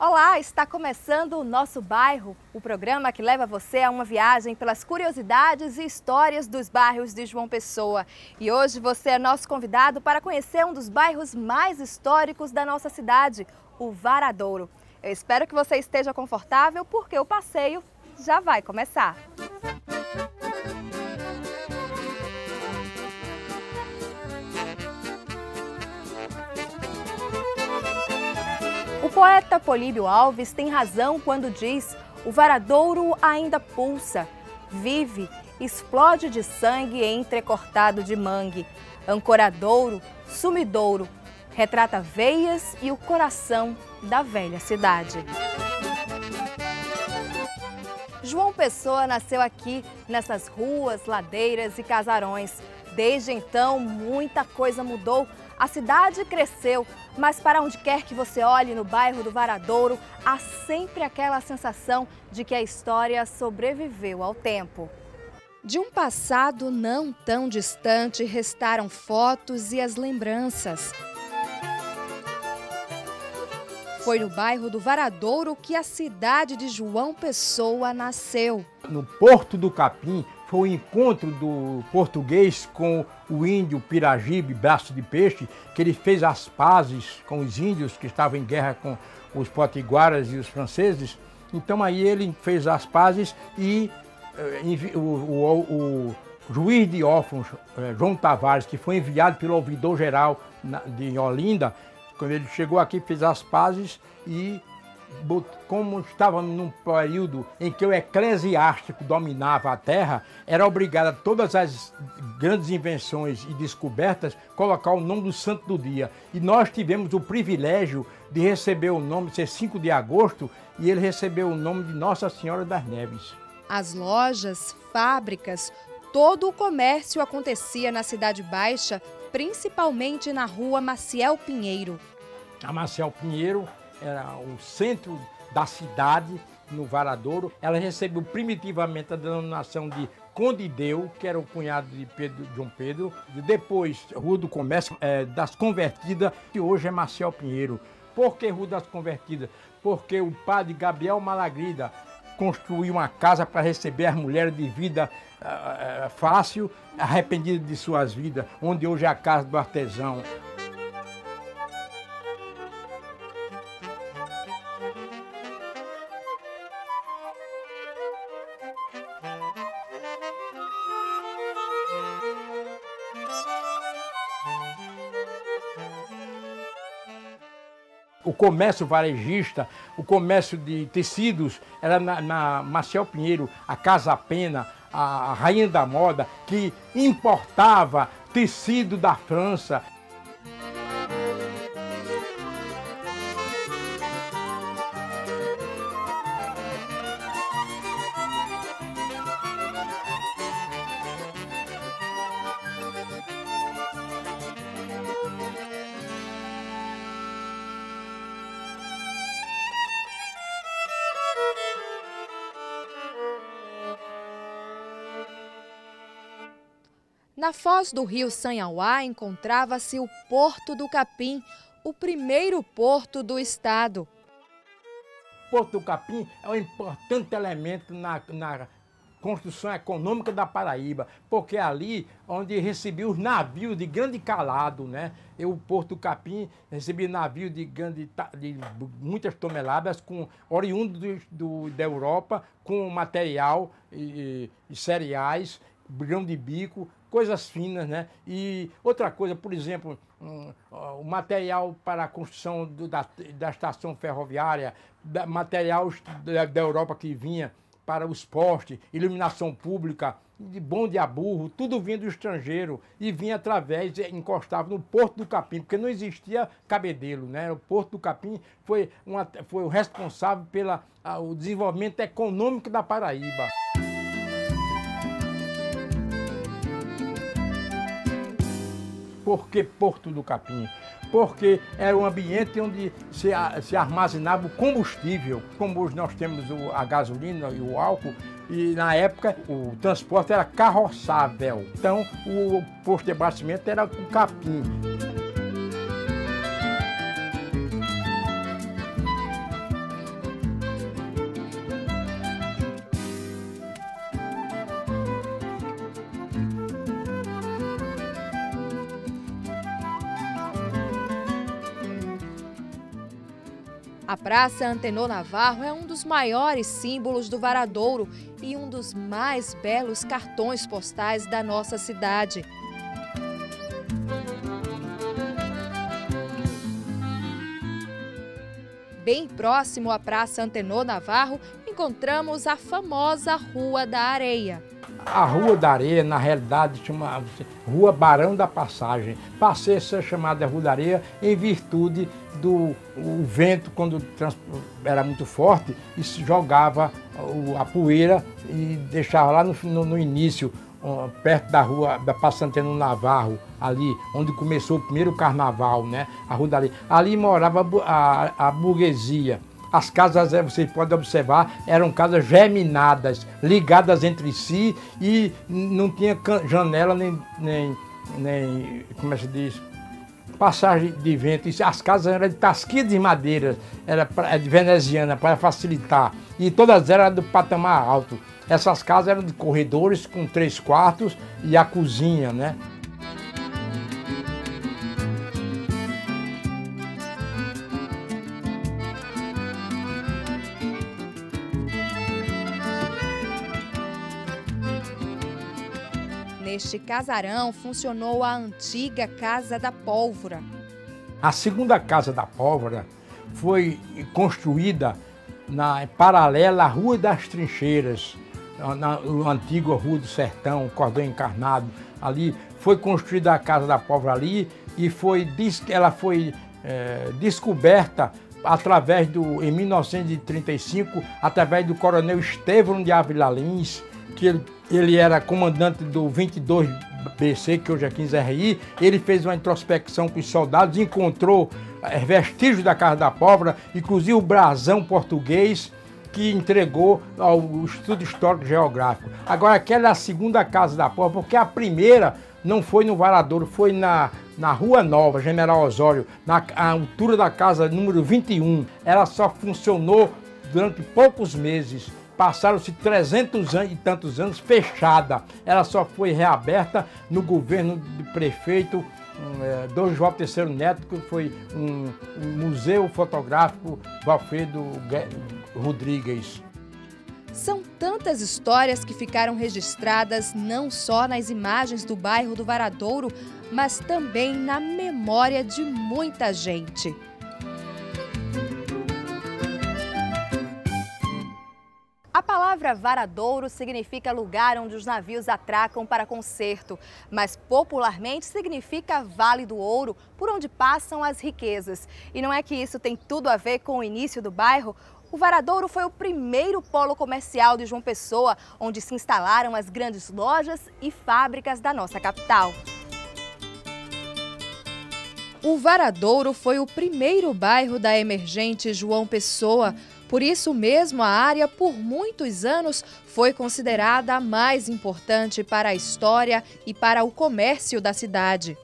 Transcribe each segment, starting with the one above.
Olá, está começando o Nosso Bairro, o programa que leva você a uma viagem pelas curiosidades e histórias dos bairros de João Pessoa. E hoje você é nosso convidado para conhecer um dos bairros mais históricos da nossa cidade, o Varadouro. Eu espero que você esteja confortável porque o passeio já vai começar. O poeta Políbio Alves tem razão quando diz: o Varadouro ainda pulsa, vive, explode de sangue entrecortado de mangue. Ancoradouro, sumidouro, retrata veias e o coração da velha cidade. João Pessoa nasceu aqui, nessas ruas, ladeiras e casarões. Desde então, muita coisa mudou. A cidade cresceu, mas para onde quer que você olhe no bairro do Varadouro, há sempre aquela sensação de que a história sobreviveu ao tempo. De um passado não tão distante, restaram fotos e as lembranças. Foi no bairro do Varadouro que a cidade de João Pessoa nasceu. No Porto do Capim foi o encontro do português com o índio Piragibe, braço de peixe, que ele fez as pazes com os índios que estavam em guerra com os potiguaras e os franceses. Então aí ele fez as pazes e o juiz de órfãos, João Tavares, que foi enviado pelo ouvidor-geral de Olinda, quando ele chegou aqui, fez as pazes e, como estávamos num período em que o eclesiástico dominava a terra, era obrigado a todas as grandes invenções e descobertas colocar o nome do santo do dia. E nós tivemos o privilégio de receber o nome, ser 5 de agosto, e ele recebeu o nome de Nossa Senhora das Neves. As lojas, fábricas, todo o comércio acontecia na Cidade Baixa, principalmente na rua Maciel Pinheiro. A Maciel Pinheiro era o centro da cidade, no Varadouro. Ela recebeu primitivamente a denominação de Conde Deu, que era o cunhado de João Pedro. E depois, Rua do Comércio das Convertidas, que hoje é Maciel Pinheiro. Por que Rua das Convertidas? Porque o padre Gabriel Malagrida construiu uma casa para receber as mulheres de vida fácil, arrependidas de suas vidas, onde hoje é a casa do artesão. O comércio varejista, o comércio de tecidos, era na Maciel Pinheiro, a Casa Pena, a Rainha da Moda, que importava tecido da França. Na foz do rio Sanhauá encontrava-se o Porto do Capim, o primeiro porto do estado. O Porto do Capim é um importante elemento na construção econômica da Paraíba, porque é ali onde recebia os navios de grande calado, né? E o Porto do Capim recebia navios de muitas toneladas, oriundos da Europa, com material e cereais, grão de bico, coisas finas, né? E outra coisa, por exemplo, o material para a construção da estação ferroviária, material da Europa que vinha para os postes, iluminação pública, de bonde a burro, tudo vinha do estrangeiro e vinha encostava no Porto do Capim, porque não existia cabedelo, né? O Porto do Capim foi o responsável pelo desenvolvimento econômico da Paraíba. Por que Porto do Capim? Porque era um ambiente onde se armazenava o combustível. Como hoje nós temos a gasolina e o álcool, e na época o transporte era carroçável. Então o posto de abastecimento era o capim. A Praça Antenor Navarro é um dos maiores símbolos do Varadouro e um dos mais belos cartões postais da nossa cidade. Bem próximo à Praça Antenor Navarro, encontramos a famosa Rua da Areia. A Rua da Areia, na realidade, chamava-se Rua Barão da Passagem. Passei a ser chamada Rua da Areia em virtude do vento, quando era muito forte, e se jogava a poeira e deixava lá no início, perto da rua da Praça Antenor Navarro, ali onde começou o primeiro carnaval, né? A Rua da Areia. Ali morava a burguesia. As casas, vocês podem observar, eram casas geminadas, ligadas entre si e não tinha janela nem como é que se diz, passagem de vento. As casas eram de tasquinha de madeira, era de veneziana, para facilitar. E todas eram do patamar alto. Essas casas eram de corredores com 3 quartos e a cozinha, né? Neste casarão funcionou a antiga Casa da Pólvora. A segunda Casa da Pólvora foi construída paralela à Rua das Trincheiras, na antiga Rua do Sertão, Cordão Encarnado. Ali foi construída a Casa da Pólvora ali e ela foi descoberta em 1935, através do coronel Estevão de Ávila Lins, que ele era comandante do 22 BC, que hoje é 15 RI. Ele fez uma introspecção com os soldados, encontrou vestígios da Casa da Pólvora, inclusive o brasão português, que entregou ao Instituto Histórico Geográfico. Agora, aquela é a segunda Casa da Pólvora, porque a primeira não foi no Varadouro, foi na Rua Nova, General Osório, na altura da casa número 21. Ela só funcionou durante poucos meses. Passaram-se 300 e tantos anos fechada. Ela só foi reaberta no governo do prefeito Dom João III Neto, que foi um museu fotográfico do Alfredo Rodrigues. São tantas histórias que ficaram registradas não só nas imagens do bairro do Varadouro, mas também na memória de muita gente. A palavra Varadouro significa lugar onde os navios atracam para conserto, mas popularmente significa Vale do Ouro, por onde passam as riquezas. E não é que isso tem tudo a ver com o início do bairro? O Varadouro foi o primeiro polo comercial de João Pessoa, onde se instalaram as grandes lojas e fábricas da nossa capital. O Varadouro foi o primeiro bairro da emergente João Pessoa. Por isso mesmo, a área, por muitos anos, foi considerada a mais importante para a história e para o comércio da cidade.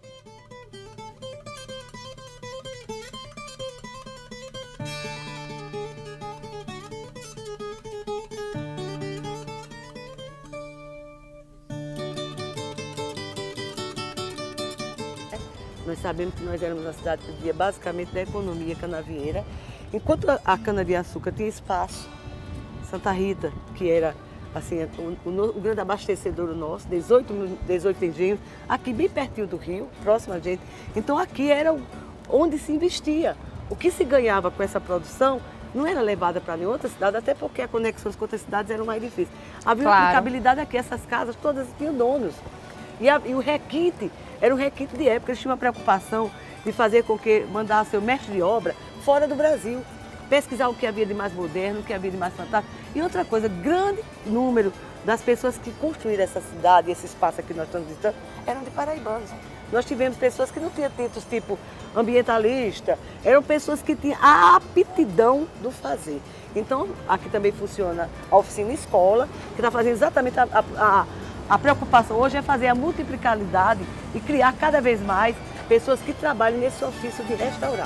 Nós sabemos que nós éramos uma cidade que vivia basicamente da economia canavieira. Enquanto a cana-de-açúcar tinha espaço, Santa Rita, que era assim, o grande abastecedor nosso, 18 engenhos, aqui bem pertinho do rio, próximo a gente. Então aqui era onde se investia. O que se ganhava com essa produção não era levada para nenhuma outra cidade, até porque as conexões com outras cidades eram mais difíceis. Havia uma aplicabilidade aqui, essas casas todas tinham donos. E o requinte era um requinte de época, eles tinham uma preocupação de fazer com que mandasse o mestre de obra fora do Brasil, pesquisar o que havia de mais moderno, o que havia de mais fantástico. E outra coisa, grande número das pessoas que construíram essa cidade, esse espaço aqui que nós estamos visitando, eram de paraibanos. Nós tivemos pessoas que não tinham títulos tipo ambientalista, eram pessoas que tinham a aptidão do fazer. Então, aqui também funciona a oficina escola, que está fazendo exatamente a preocupação hoje é fazer a multiplicabilidade e criar cada vez mais pessoas que trabalhem nesse ofício de restaurar.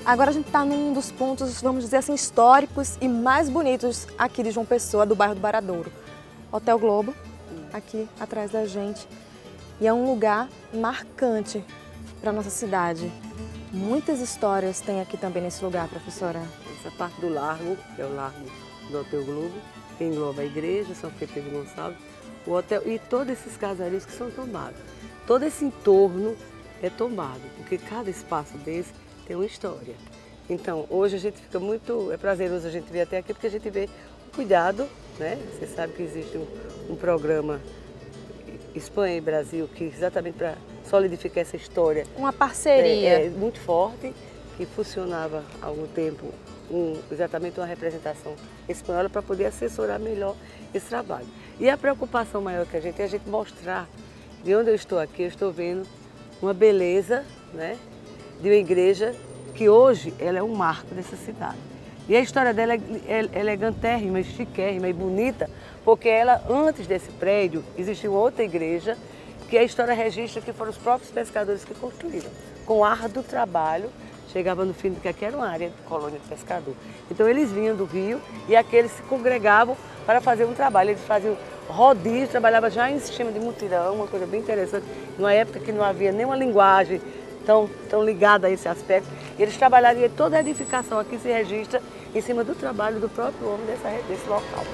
Agora a gente está num dos pontos, vamos dizer assim, históricos e mais bonitos aqui de João Pessoa, do bairro do Baradouro. Hotel Globo, aqui atrás da gente. E é um lugar marcante para a nossa cidade. Muitas histórias tem aqui também nesse lugar, professora. Essa parte do largo, que é o largo do Hotel Globo, que engloba a igreja, São Pedro Gonçalves, o hotel e todos esses casarios que são tombados. Todo esse entorno é tombado, porque cada espaço desse tem uma história. Então, hoje a gente fica muito, é prazeroso a gente vir até aqui, porque a gente vê o cuidado, né? Você sabe que existe um programa Espanha e Brasil, que exatamente para solidificar essa história. Uma parceria. É muito forte, que funcionava há algum tempo, exatamente uma representação espanhola para poder assessorar melhor esse trabalho. E a preocupação maior que a gente é a gente mostrar, de onde eu estou aqui, eu estou vendo uma beleza, né, de uma igreja que hoje ela é um marco dessa cidade. E a história dela é elegantérrima, chiquérrima e bonita, porque ela, antes desse prédio, existia outra igreja, que a história registra que foram os próprios pescadores que construíram. Com árduo trabalho, chegava no fim do que aqui era uma área de colônia de pescador. Então eles vinham do rio e aqueles se congregavam para fazer um trabalho. Eles faziam rodízio, trabalhavam já em sistema de mutirão, uma coisa bem interessante, numa época que não havia nenhuma linguagem tão ligada a esse aspecto. Eles trabalharam e toda a edificação aqui se registra em cima do trabalho do próprio homem desse local.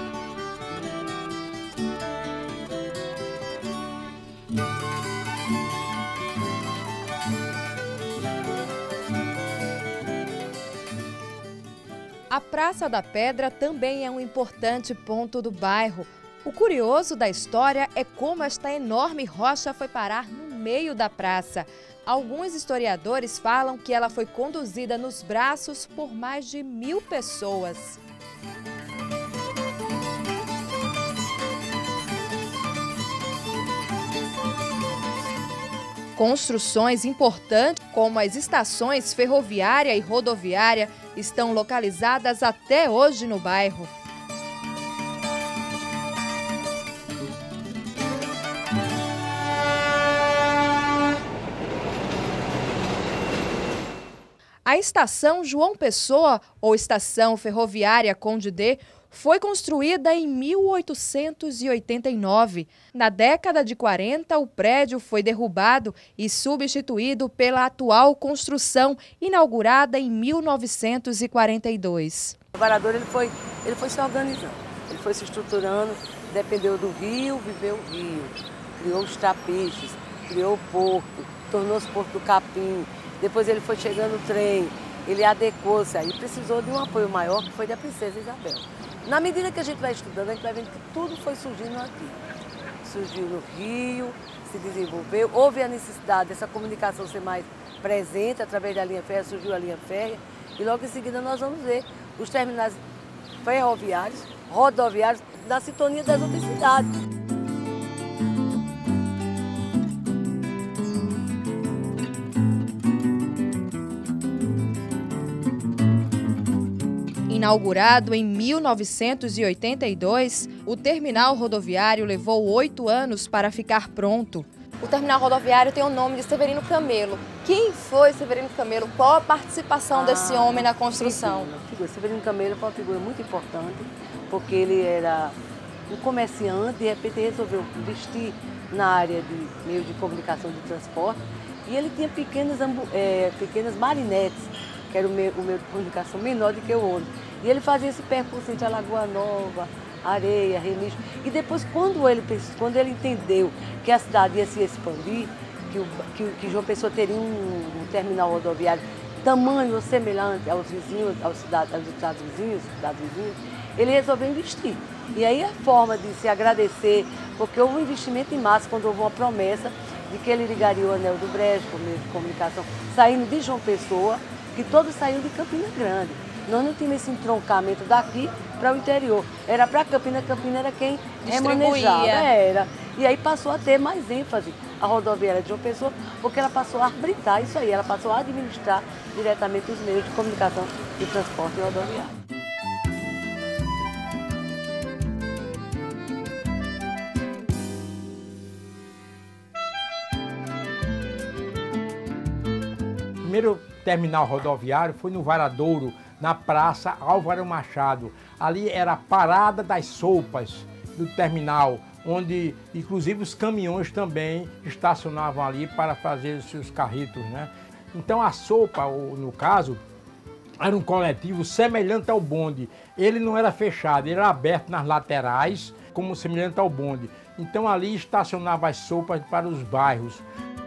A Praça da Pedra também é um importante ponto do bairro. O curioso da história é como esta enorme rocha foi parar no meio da praça. Alguns historiadores falam que ela foi conduzida nos braços por mais de 1000 pessoas. Construções importantes, como as estações ferroviária e rodoviária, estão localizadas até hoje no bairro. A estação João Pessoa, ou estação ferroviária Conde D, foi construída em 1889. Na década de 40, o prédio foi derrubado e substituído pela atual construção, inaugurada em 1942. O Baradouro ele foi se organizando, ele foi se estruturando, dependeu do rio, viveu o rio, criou os trapiches, criou o porto, tornou-se Porto do Capim. Depois ele foi chegando o trem, ele adequou-se, aí precisou de um apoio maior, que foi da Princesa Isabel. Na medida que a gente vai estudando, a gente vai vendo que tudo foi surgindo aqui. Surgiu no Rio, se desenvolveu, houve a necessidade dessa comunicação ser mais presente através da linha férrea, surgiu a linha férrea, e logo em seguida nós vamos ver os terminais ferroviários, rodoviários, na sintonia das outras cidades. Inaugurado em 1982, o terminal rodoviário levou 8 anos para ficar pronto. O terminal rodoviário tem o nome de Severino Camelo. Quem foi Severino Camelo? Qual a participação desse homem na construção? Severino Camelo foi uma figura muito importante, porque ele era um comerciante, de repente resolveu investir na área de meio de comunicação de transporte, e ele tinha pequenas marinetes, que era o meio de comunicação menor do que o ônibus. E ele fazia esse percurso entre a Lagoa Nova, Areia, Remígio. E depois, quando ele entendeu que a cidade ia se expandir, que João Pessoa teria um terminal rodoviário tamanho ou semelhante aos vizinhos, aos estados vizinhos, ele resolveu investir. E aí a forma de se agradecer, porque houve um investimento em massa, quando houve uma promessa de que ele ligaria o Anel do Brejo, por meio de comunicação, saindo de João Pessoa, que todos saíam de Campina Grande. Nós não tínhamos esse entroncamento daqui para o interior. Era para Campina, Campina era quem remanejava. Era. E aí passou a ter mais ênfase a rodoviária de João Pessoa, porque ela passou a arbitrar isso aí, ela passou a administrar diretamente os meios de comunicação e transporte rodoviário. Primeiro terminal rodoviário foi no Varadouro, na Praça Álvaro Machado. Ali era a parada das sopas do terminal, onde inclusive os caminhões também estacionavam ali para fazer os seus carretos, né? Então a sopa, no caso, era um coletivo semelhante ao bonde. Ele não era fechado, ele era aberto nas laterais, como semelhante ao bonde. Então ali estacionava as sopas para os bairros.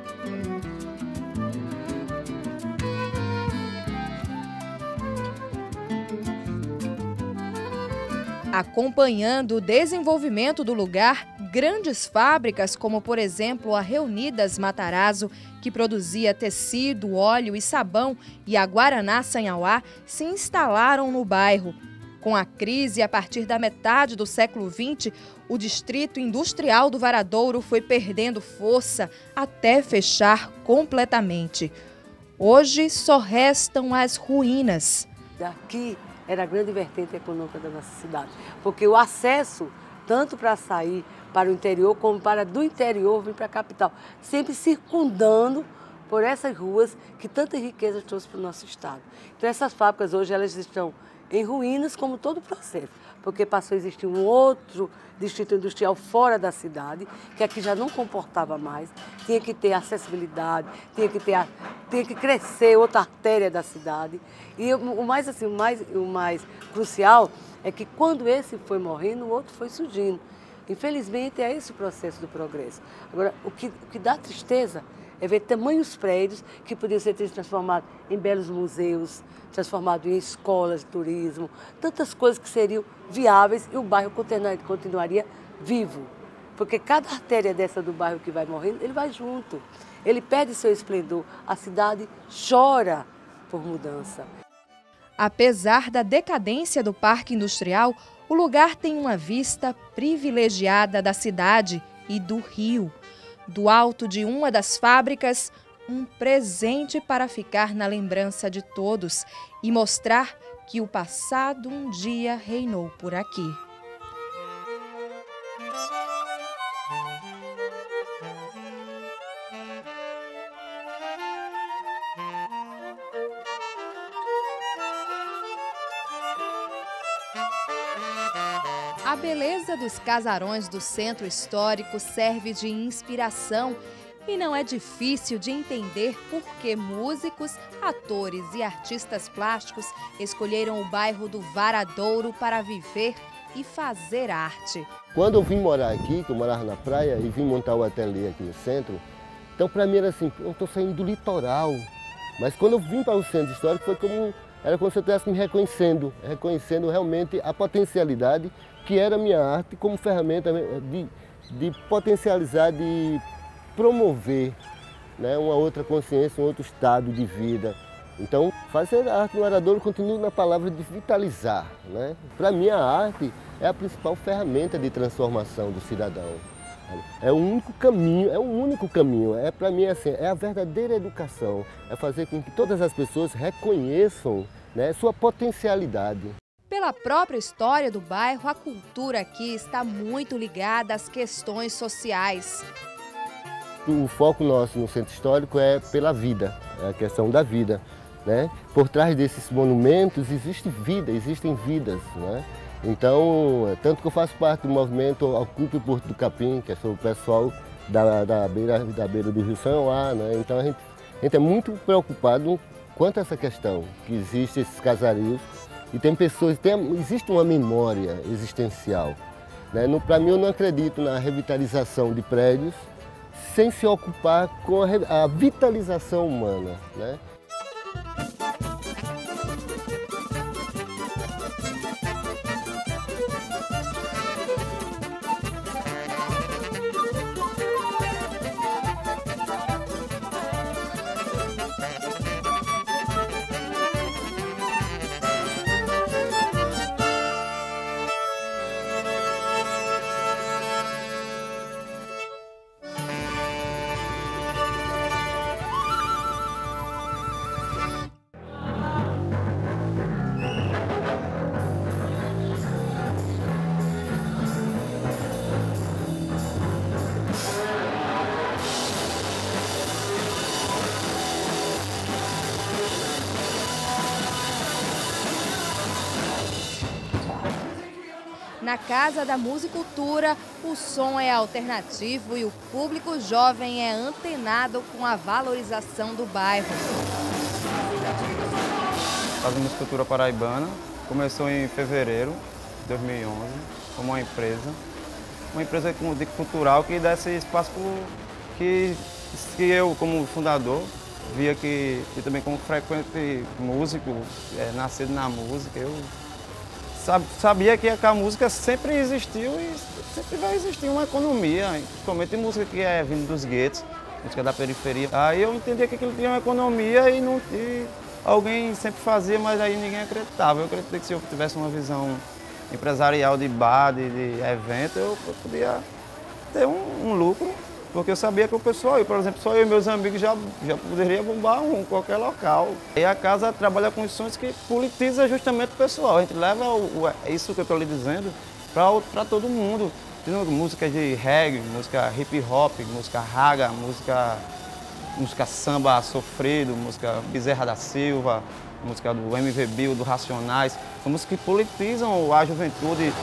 Acompanhando o desenvolvimento do lugar, grandes fábricas, como por exemplo a Reunidas Matarazzo, que produzia tecido, óleo e sabão, e a Guaraná Sanhauá, se instalaram no bairro. Com a crise, a partir da metade do século XX, o distrito industrial do Varadouro foi perdendo força até fechar completamente. Hoje só restam as ruínas. Daqui era a grande vertente econômica da nossa cidade, porque o acesso, tanto para sair para o interior, como para do interior vir para a capital, sempre circundando por essas ruas que tanta riqueza trouxe para o nosso estado. Então essas fábricas hoje elas estão em ruínas, como todo o processo, porque passou a existir um outro distrito industrial fora da cidade, que aqui já não comportava mais, tinha que ter acessibilidade, tinha que crescer outra artéria da cidade. E o mais crucial é que quando esse foi morrendo, o outro foi surgindo. Infelizmente é esse o processo do progresso. Agora, o que dá tristeza é ver tamanhos prédios que podiam ser transformados em belos museus, transformados em escolas de turismo, tantas coisas que seriam viáveis e o bairro continuaria vivo. Porque cada artéria dessa do bairro que vai morrendo, ele vai junto. Ele perde seu esplendor, a cidade chora por mudança. Apesar da decadência do parque industrial, o lugar tem uma vista privilegiada da cidade e do rio. Do alto de uma das fábricas, um presente para ficar na lembrança de todos e mostrar que o passado um dia reinou por aqui. A beleza dos casarões do centro histórico serve de inspiração e não é difícil de entender por que músicos, atores e artistas plásticos escolheram o bairro do Varadouro para viver e fazer arte. Quando eu vim morar aqui, que eu morava na praia e vim montar o ateliê aqui no centro, então para mim era assim, eu estou saindo do litoral. Mas quando eu vim para o centro histórico era como se eu estivesse me reconhecendo realmente a potencialidade que era a minha arte como ferramenta de potencializar, de promover, né, uma outra consciência, um outro estado de vida. Então, fazer arte no Varadouro continua na palavra de vitalizar, né? Para mim, a arte é a principal ferramenta de transformação do cidadão. É o único caminho, para mim assim, é a verdadeira educação, é fazer com que todas as pessoas reconheçam, né, sua potencialidade. Pela própria história do bairro, a cultura aqui está muito ligada às questões sociais. O foco nosso no centro histórico é pela vida, é a questão da vida, né? Por trás desses monumentos existem vidas, né? Então, tanto que eu faço parte do movimento Ocupe o Porto do Capim, que é o pessoal da beira do Rio Sanhauá, né? Então a gente é muito preocupado quanto a essa questão, que existem esses casarios e tem pessoas, existe uma memória existencial, né? Para mim, eu não acredito na revitalização de prédios sem se ocupar com a vitalização humana, né? Na Casa da Musicultura, o som é alternativo e o público jovem é antenado com a valorização do bairro. A Casa da Musicultura Paraibana começou em fevereiro de 2011 como uma empresa cultural que dá esse espaço que eu, como fundador, via que também como frequente músico, nascido na música, eu sabia que a música sempre existiu e sempre vai existir uma economia, principalmente música que é vindo dos guetos, música da periferia. Aí eu entendia que aquilo tinha uma economia e alguém sempre fazia, mas aí ninguém acreditava. Eu acreditei que se eu tivesse uma visão empresarial de bar, de evento, eu podia ter um lucro, porque eu sabia que o pessoal, por exemplo, só eu e meus amigos já poderia bombar qualquer local. E a casa trabalha com sons que politiza justamente o pessoal. A gente leva isso que eu estou lhe dizendo para todo mundo. Música de reggae, música hip hop, música raga, música samba sofrido, música Bezerra da Silva, música do MV Bill, do Racionais. São músicas que politizam a juventude.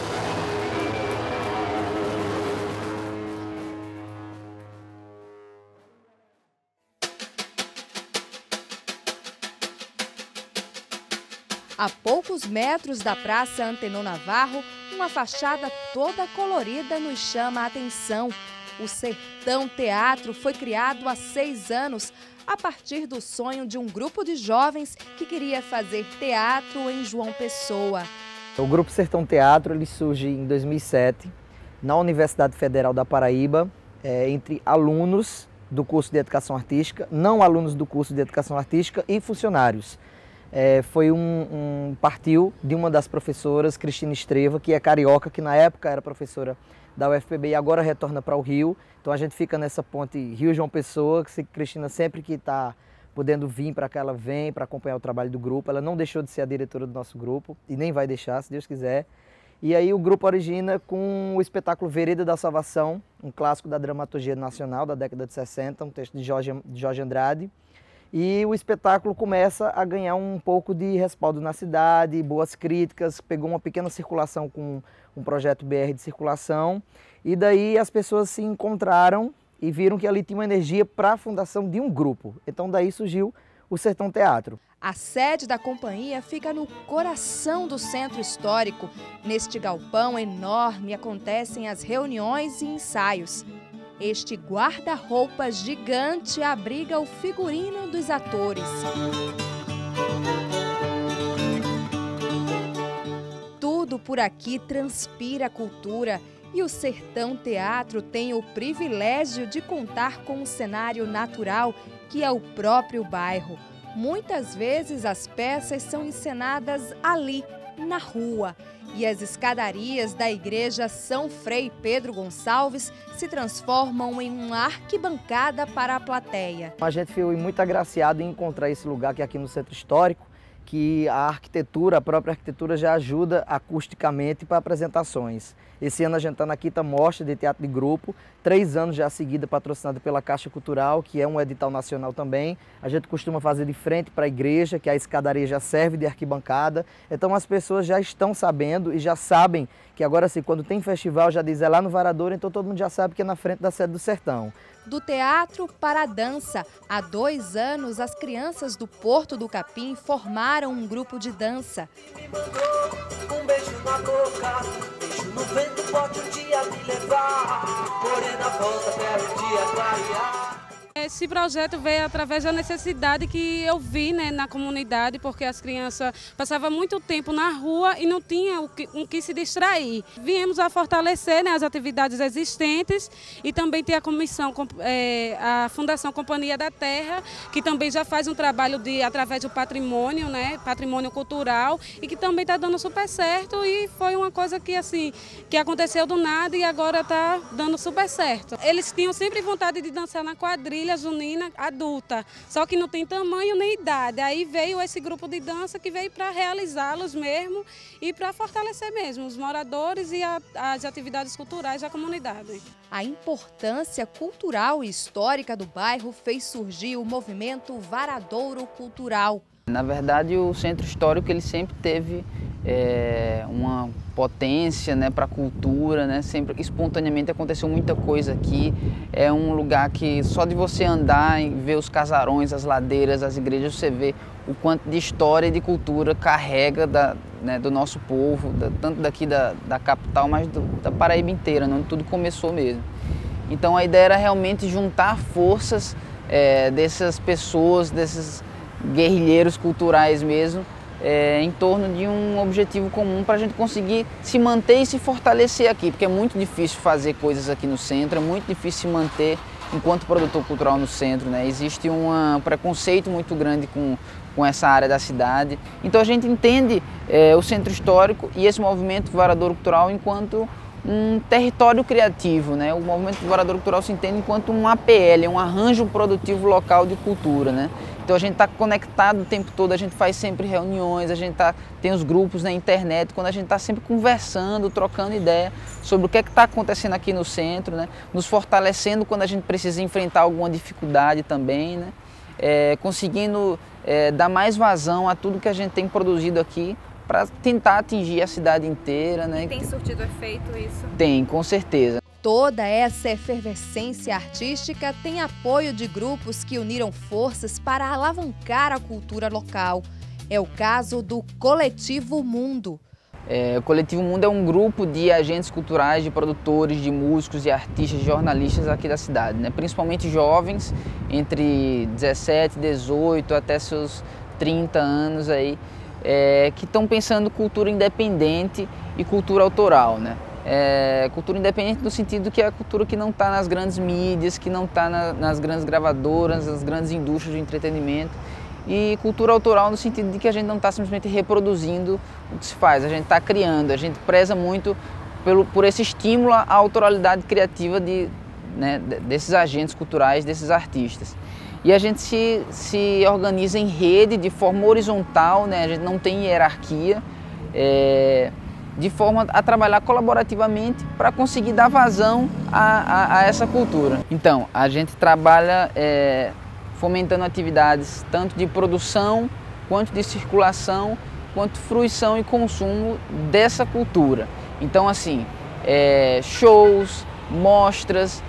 A poucos metros da Praça Antenor Navarro, uma fachada toda colorida nos chama a atenção. O Sertão Teatro foi criado há 6 anos, a partir do sonho de um grupo de jovens que queria fazer teatro em João Pessoa. O Grupo Sertão Teatro ele surge em 2007, na Universidade Federal da Paraíba, entre alunos do curso de Educação Artística, não alunos do curso de Educação Artística e funcionários. Foi partiu de uma das professoras, Cristina Estreva, que é carioca, que na época era professora da UFPB e agora retorna para o Rio. Então a gente fica nessa ponte Rio-João Pessoa, que Cristina sempre que está podendo vir para cá, ela vem para acompanhar o trabalho do grupo. Ela não deixou de ser a diretora do nosso grupo e nem vai deixar, se Deus quiser. E aí o grupo origina com o espetáculo Vereda da Salvação, um clássico da dramaturgia nacional da década de 60, um texto de Jorge Andrade. E o espetáculo começa a ganhar um pouco de respaldo na cidade, boas críticas, pegou uma pequena circulação com um projeto BR de circulação. E daí as pessoas se encontraram e viram que ali tinha uma energia para a fundação de um grupo. Então daí surgiu o Sertão Teatro. A sede da companhia fica no coração do centro histórico. Neste galpão enorme acontecem as reuniões e ensaios. Este guarda-roupa gigante abriga o figurino dos atores. Tudo por aqui transpira cultura e o Sertão Teatro tem o privilégio de contar com um cenário natural que é o próprio bairro. Muitas vezes as peças são encenadas ali, na rua. E as escadarias da igreja São Frei Pedro Gonçalves se transformam em uma arquibancada para a plateia. A gente foi muito agraciado em encontrar esse lugar que é aqui no Centro Histórico, que a própria arquitetura já ajuda acusticamente para apresentações. Esse ano a gente está na 5ª Mostra de Teatro de Grupo, 3 anos já seguida patrocinada pela Caixa Cultural, que é um edital nacional também. A gente costuma fazer de frente para a igreja, que a escadaria já serve de arquibancada. Então as pessoas já estão sabendo e já sabem que agora assim, quando tem festival, já diz é lá no Varadouro, então todo mundo já sabe que é na frente da sede do Sertão. Do teatro para a dança. Há 2 anos, as crianças do Porto do Capim formaram um grupo de dança. Me mandou um beijo na boca, beijo no vento, pode um dia me levar. Morena, volta até o dia clarear. Esse projeto veio através da necessidade que eu vi, né, na comunidade, porque as crianças passavam muito tempo na rua e não tinham com que se distrair. Viemos a fortalecer, né, as atividades existentes e também tem a comissão, a Fundação Companhia da Terra, que também já faz um trabalho através do patrimônio, né, patrimônio cultural, e que também está dando super certo e foi uma coisa que, assim, que aconteceu do nada e agora está dando super certo. Eles tinham sempre vontade de dançar na quadrilha junina adulta, só que não tem tamanho nem idade. Aí veio esse grupo de dança que veio para realizá-los mesmo e para fortalecer mesmo os moradores e as atividades culturais da comunidade. A importância cultural e histórica do bairro fez surgir o movimento Varadouro Cultural. Na verdade, o centro histórico ele sempre teve uma potência, né, para a cultura, né? Sempre espontaneamente aconteceu muita coisa aqui. É um lugar que só de você andar e ver os casarões, as ladeiras, as igrejas, você vê o quanto de história e de cultura carrega do nosso povo, tanto daqui da capital, mas da Paraíba inteira, né, onde tudo começou mesmo. Então a ideia era realmente juntar forças dessas pessoas, desses guerrilheiros culturais mesmo, em torno de um objetivo comum para a gente conseguir se manter e se fortalecer aqui, porque é muito difícil fazer coisas aqui no centro, é muito difícil se manter enquanto produtor cultural no centro, né? Existe um preconceito muito grande com essa área da cidade. Então a gente entende o centro histórico e esse movimento Varadouro Cultural enquanto um território criativo, né? O movimento Varadouro Cultural se entende enquanto um APL, um arranjo produtivo local de cultura, né? Então a gente está conectado o tempo todo, a gente faz sempre reuniões, a gente tem os grupos na internet, quando a gente está sempre conversando, trocando ideia sobre o que está acontecendo aqui no centro, né? Nos fortalecendo quando a gente precisa enfrentar alguma dificuldade também, né? Conseguindo dar mais vazão a tudo que a gente tem produzido aqui para tentar atingir a cidade inteira, né? Tem surtido efeito isso? Tem, com certeza. Toda essa efervescência artística tem apoio de grupos que uniram forças para alavancar a cultura local. É o caso do Coletivo Mundo. O Coletivo Mundo é um grupo de agentes culturais, de produtores, de músicos, de artistas, de jornalistas aqui da cidade, né? Principalmente jovens, entre 17, 18 até seus 30 anos aí, que estão pensando cultura independente e cultura autoral, né? Cultura independente no sentido que é a cultura que não está nas grandes mídias, que não está nas grandes gravadoras, nas grandes indústrias de entretenimento. E cultura autoral no sentido de que a gente não está simplesmente reproduzindo o que se faz, a gente está criando, a gente preza muito por esse estímulo à autoralidade criativa desses agentes culturais, desses artistas. E a gente se organiza em rede de forma horizontal, né? A gente não tem hierarquia, de forma a trabalhar colaborativamente para conseguir dar vazão a essa cultura. Então, a gente trabalha fomentando atividades tanto de produção, quanto de circulação, quanto fruição e consumo dessa cultura. Então, assim, shows, mostras,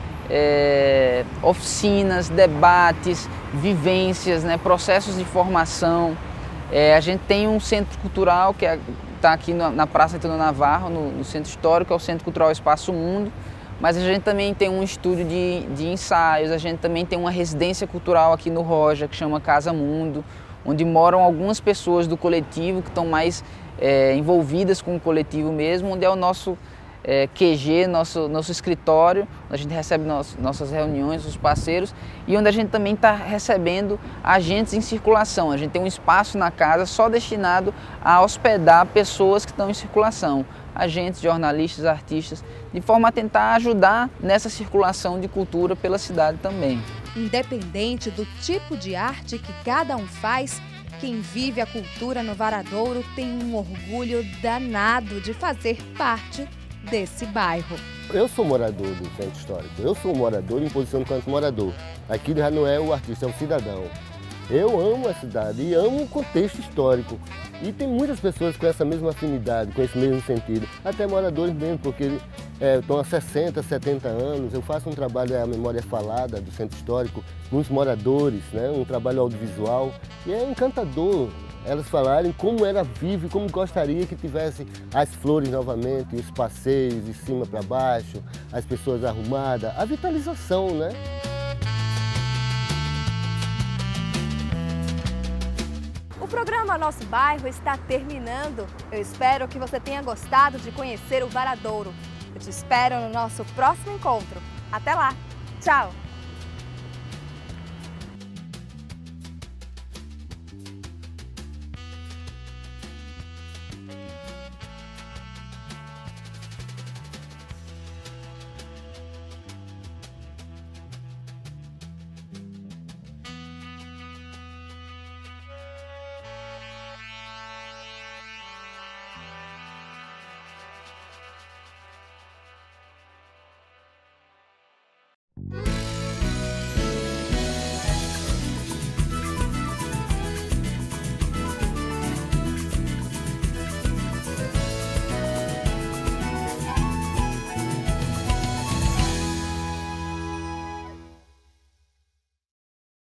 oficinas, debates, vivências, né, processos de formação. A gente tem um centro cultural que está aqui na Praça Antônio Navarro, no Centro Histórico, é o Centro Cultural Espaço Mundo, mas a gente também tem um estúdio de ensaios, a gente também tem uma residência cultural aqui no Roja, que chama Casa Mundo, onde moram algumas pessoas do coletivo que estão mais envolvidas com o coletivo mesmo, onde é o nosso QG, nosso escritório, onde a gente recebe nossas reuniões, os parceiros, e onde a gente também está recebendo agentes em circulação. A gente tem um espaço na casa só destinado a hospedar pessoas que estão em circulação, agentes, jornalistas, artistas, de forma a tentar ajudar nessa circulação de cultura pela cidade também. Independente do tipo de arte que cada um faz, quem vive a cultura no Varadouro tem um orgulho danado de fazer parte desse bairro. Eu sou morador do Centro Histórico, eu sou morador em posição enquanto morador. Aqui já não é o artista, é o cidadão. Eu amo a cidade e amo o contexto histórico. E tem muitas pessoas com essa mesma afinidade, com esse mesmo sentido. Até moradores mesmo, porque estão há 60, 70 anos. Eu faço um trabalho, a memória falada do Centro Histórico, muitos moradores, né? Um trabalho audiovisual. E é encantador elas falarem como era vivo e como gostaria que tivesse as flores novamente, os passeios de cima para baixo, as pessoas arrumadas, a vitalização, né? O programa Nosso Bairro está terminando. Eu espero que você tenha gostado de conhecer o Varadouro. Eu te espero no nosso próximo encontro. Até lá! Tchau!